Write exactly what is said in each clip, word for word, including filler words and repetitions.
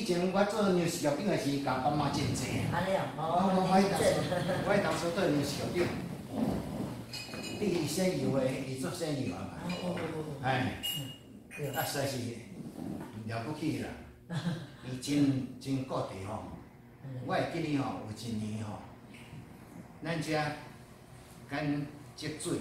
以前我做粮食校长的时，甲爸妈真济啊。 安尼哦， 我哦， 我迄当初，我迄当初做粮食校长，你选油的，伊做选油啊嘛。 哦哦哦。 哎，啊，实在是了不起啦！伊真真固定吼。我会记哩吼，有一年吼，咱遮干积水，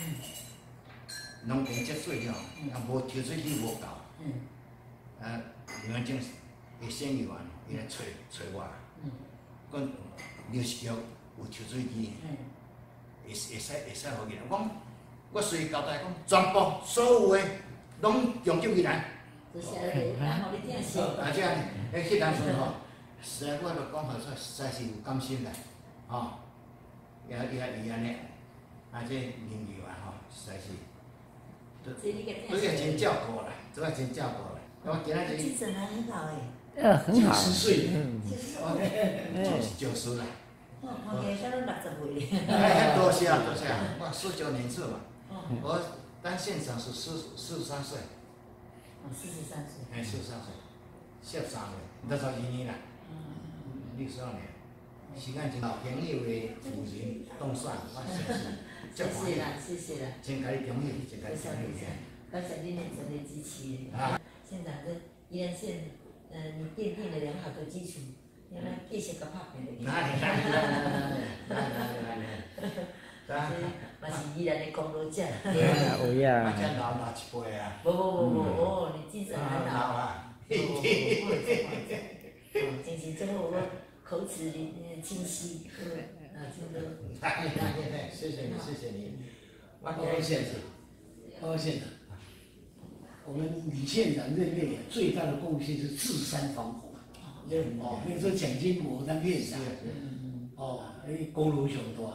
农田积水吼，啊无抽水机无够，啊，另外种会选油啊，伊来找找我。讲粮食局有抽水机，会会使会使互伊来。我讲我随交代讲，全部所有的拢用入去来。 就是然后你听是。 啊，这样，诶，迄当阵吼，实在我著讲好说，实在是有甘心啦，吼，也也伊安尼，啊这人流啊吼，实在是，都都要真照顾啦，都要真照顾啦。我今仔日。 精神还很好诶。 呃，很好。 九十岁， 嗯。 九九十啦。 我看起来都六十岁了。 哎，多谢啊，多谢啊！我四九年次嘛，我当县长是四四十三岁。 哦，四十三岁。 哎，四十三岁，十三岁，多少一年啦？六十二年。时间真好，朋友的夫人动算，我真是。 谢谢啦，谢谢啦。 真甲你恭喜，真甲你恭喜。 感谢您的全力支持。啊。县长，这宜兰县，呃，你奠定了良好的基础，让咱继续甲拍拼落去。 哪里哪里哪里哪里哪里哪里。 嘛是宜兰的功劳者。 对啊，有呀。 我才老老一辈啊。 不不不不，哦，你精神很好。 老啊。 哦，真是最后我口齿清晰，啊，真的。 谢谢你，谢谢你。 报告县长，报告县长，我们李县长任内最大的贡献是治山防洪。哦，那时候蒋经国当院长，哦，哎，功劳上大。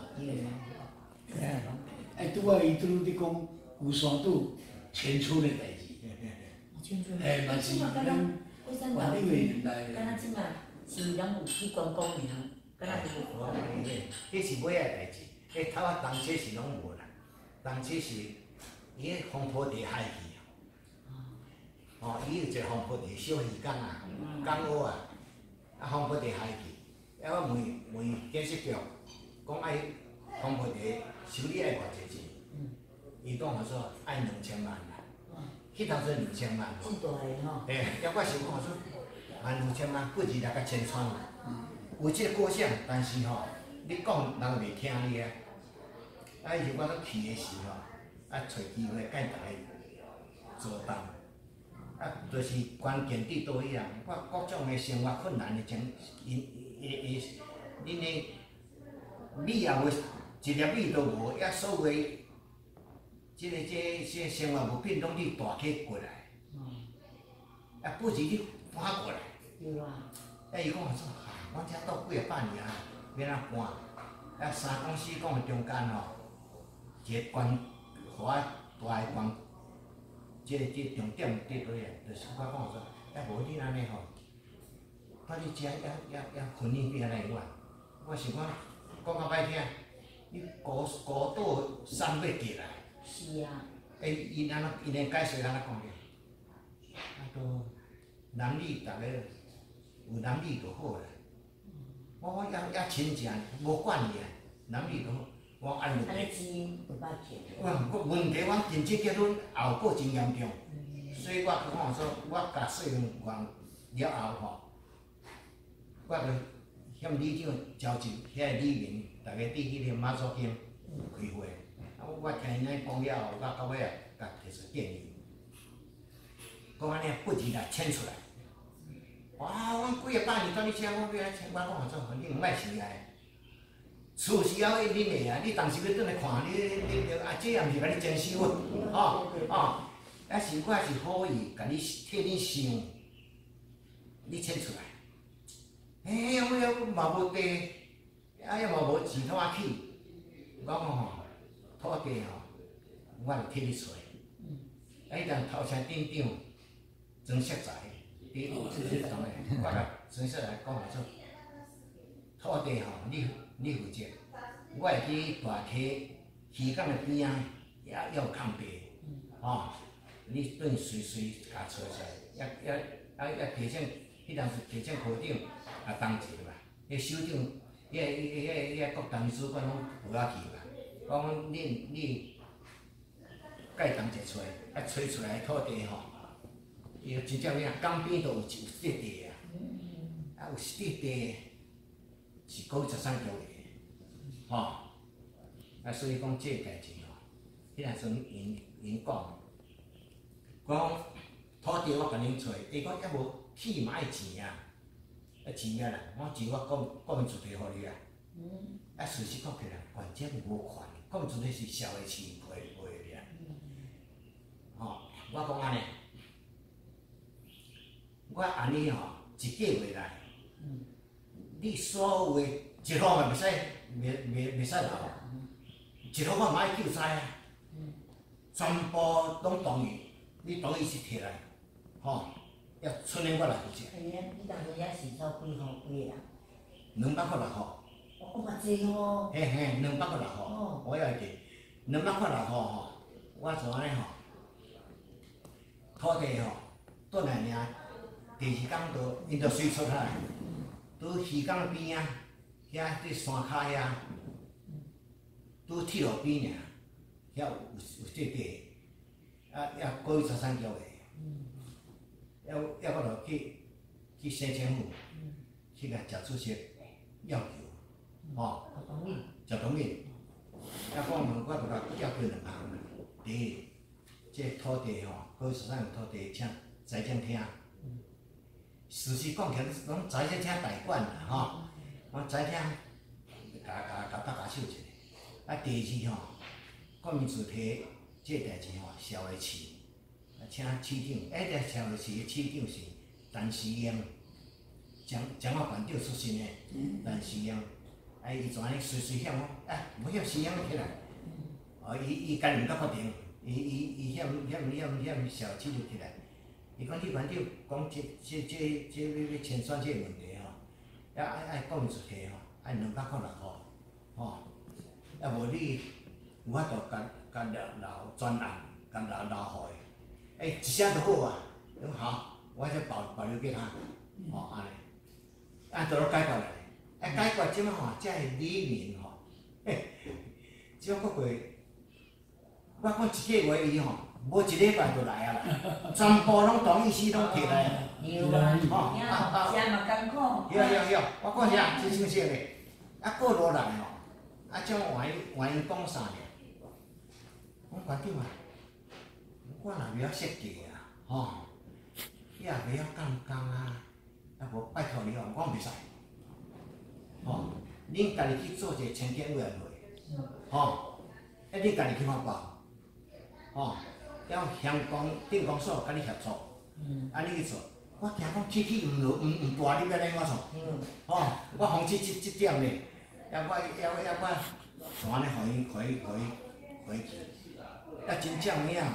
哎，拄啊，伊拄咧讲有山堵迁出的代志。哎，嘛是咱管理委员来。 敢若即摆是拢有去观光尔，敢若无。 迄是尾仔代志，迄头仔当初是拢无啦，当初是伊迄风坡地海去。哦，伊有一个风坡地小鱼港啊，港澳啊，啊风坡地海去，啊我问问建设局，讲爱风坡地修理爱偌济钱，伊讲我说爱两千万啦，迄当初两千万。 真大个吼。 嘿，抑我想讲我说，万两千万，过二六甲千川嘛，有即个过程，但是吼，你讲人袂听你啊，啊是我咧去的时候，啊找机会甲大家做动。啊，就是关键伫倒位啊！我各种的生活困难的情，因因因，恁的米也无，一粒米都无，也所有的，即个即即生活物品拢你大起过来，啊，不是你搬过来。 有啊。 啊，伊讲我说，啊，我遮住几啊百年啊，要安怎搬？啊，三讲四讲的中间吼，一个关，互我大个关。即个即重点伫倒呀，就是我讲说，啊无你安尼吼，看你遮也也也婚姻变安尼个，我想讲讲较歹听，你高高岛山要起来。 是啊。 诶，伊安怎伊连解释安怎讲的？啊，都男女逐个有男女就好啦。我我也也亲情，无管伊啊，男女就好。我安尼。 安尼钱有把钱。 我问题我近期结婚后果真严重，所以我讲说，我甲细汉完了后吼，我着向里长召集遐个里民，大家伫迄个马祖间开会。啊，我听因安尼讲了后，我到尾啊，甲提出建议，讲安尼不如来迁出来。哇，我几啊百年到你遮，我要来迁，我讲做，你毋爱是来。厝是要恁的啊！你当时要转来看，你你你啊，这也毋是甲你征收啊，吼吼，啊是我是好意甲你替你想，你迁出来。哎，我也嘛无地，啊也嘛无钱通啊起，我讲吼，土地吼，我着替你找。啊，迄阵头前镇长曾锡才，伫这这种诶，我甲曾锡才讲下说，土地吼，你。你负责，我会去大溪溪港的边仔，也也有空地，吼、哦，你转随随甲找出来，也也啊也提醒迄当时地政科长也同齐嘛，迄首长、迄个、迄个、迄个各单位主管拢有遐去嘛，讲恁你介同齐找，啊找出来土地吼，伊就真正啥，江边都有有一块地啊，啊有一块地是国十三桥的，吼，啊所以讲这个代志吼，迄当阵因因讲，讲土地我甲恁找，伊讲还无起码爱钱啊，啊钱啊啦，我钱我国国民主地互你啊，啊事实讲起来，关键无款，国民主地是社会市赔赔的啊，吼，我讲安尼，我安尼吼一个月来，你所有的一号嘛袂使袂袂袂使留，一号我嘛爱救灾啊，全部拢同意，你同意是摕来，吼，要剩的我来负责。 哎呀，你当初也是收几号几个啊？ 两百块六号。 哦，嘛济哦。 嘿嘿，两百块六号， 哦我要记，两百块六号吼，我就安尼吼，土地吼，转来尔，第二天就因就随出来，伫鱼港边啊，遐伫山骹遐，伫铁路边尔，遐有有这地，啊也过去十三桥的，要要我着去去省政府，去甲蒋主席要求，吼。 同意。 就同意，啊，我问我就甲要求两项，第一，这土地吼，高十三土地请财政厅，事实讲起来，拢财政厅代管啦吼，我财政甲甲甲搭下手一下。啊，第二吼，国民主体这代志吼，社会市，啊，请市长，哎，这社会市的市长是陈时英，江江华县长出身的，陈时英。啊！伊就安尼随随险讲，啊，无险时险起来，哦，伊伊家己毋敢决定，伊伊伊险险险险小市就起来。伊讲你县长讲这这这这要要清算这个问题吼，要爱爱国民主体吼，爱两百块六号，吼，要无你有法度甲甲留留专案，甲留留互伊，诶，一声就好啊，讲好，我就保保留给他，吼安尼，啊，就落解决来。啊，解决即摆吼，才会理民吼。嘿，即摆国会，我讲一个月伊吼，无一礼拜就来啊啦，全部拢同意书拢摕来啊。 有啊，有啊，写嘛艰苦。 有有有，我讲啥，真正实嘞。啊，过落来吼，啊，种换伊换伊讲啥呢？我县长啊，我若袂晓设计啊，吼，你也袂晓干工啊，啊无拜托你哦，我袂使。吼，恁家己去做一个城建委员会，吼，啊，恁家己去发包，吼，要乡公镇公所甲你协助，啊，你去做，我惊讲起起毋落毋毋大，你要安怎做？吼，我防止即即点咧，要我要要我，就安尼互伊，互伊，互伊，互伊去，啊，真正影，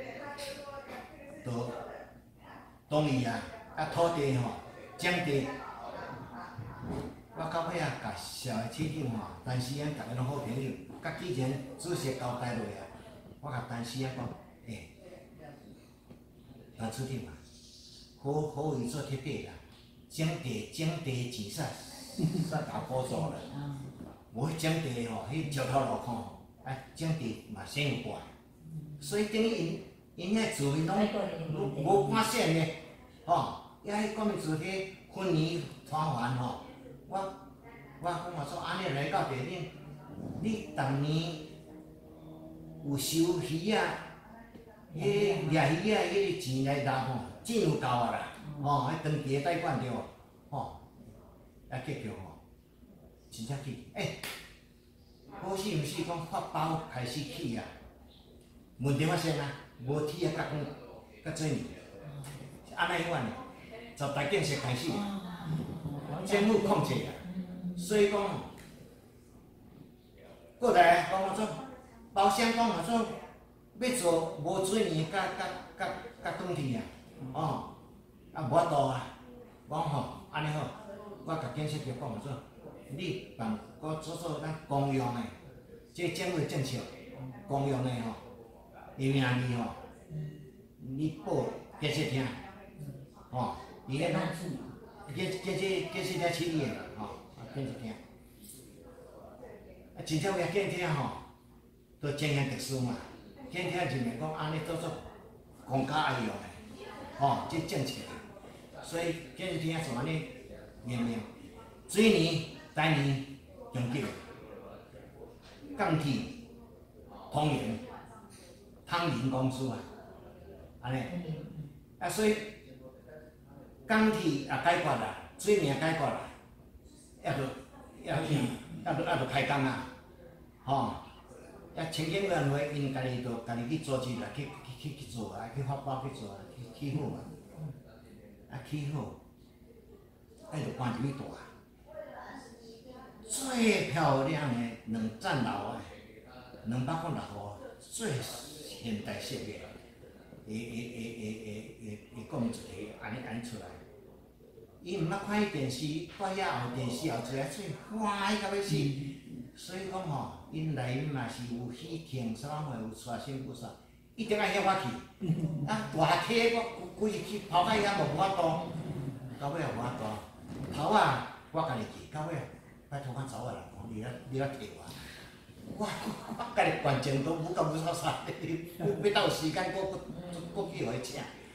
就同意啊，啊，土地吼，种地。我到尾啊，甲社会市长吼，陈时英，逐个拢好朋友，甲之前主席交代落啊，我甲陈时英讲，诶，陈处长啊，好好伊做铁地啦，种地种地钱煞煞搞补助啦，无迄种地吼，迄石头路况吼，啊，种地嘛省有怪，所以等于因因遐住民拢无无半线呢，吼，也迄国民主体分年团还吼。我我讲话说安尼来到地恁，你逐年有收鱼啊，迄掠鱼啊，迄个钱来拿吼，钱有够啊啦，吼，迄长期的贷款对无？吼，啊结局吼，真正去，诶，好死毋死讲发包开始起啊，问题发生啊，无铁啊，甲讲甲做年，安尼款的，十大建设开始。政府控制啊，所以讲，过来讲我说，包厢讲我说，要做无水泥甲甲甲甲钢铁啊，哦，啊无法度啊，我讲吼，安尼好，我甲建设局讲我说，你办搁做做咱公用的，这政府政策，公用的吼，伊名义吼，你报建设厅，吼，伊迄拢。 这这这这是了七年啦，吼，啊见一听，啊真正有遐见听吼，都经验特殊嘛，见听就免讲安尼做做公家爱用的，吼，这政策，所以见一听就安尼命名，水泥、台泥、中桥、钢铁、通源、汤林公司啊，安尼，啊所以。钢铁也解决啦，水泥也解决啦，也着也着也着也着开工啊，吼，也清洁委员会因家己着家己去组织啦，去去去去做啊，去发包去做啊，去起好啊，啊起好，啊着搬入去大，最漂亮的两层楼的，两百块六户，最现代设备，会会会会会会讲一个安尼安尼出来。伊毋捌看伊电视，到遐后电视后一个出欢喜到要死，所以讲吼，因内面嘛是有喜庆啥物，有娶新妇啥，一定爱遐我去。啊，大溪我规日去跑到遐无法度，到尾也无法度。头啊，我家己去，到尾拜托我查某人讲，你来你来摕我。我我家己关前都无够无啥啥，要到有时间，我我我去互伊请。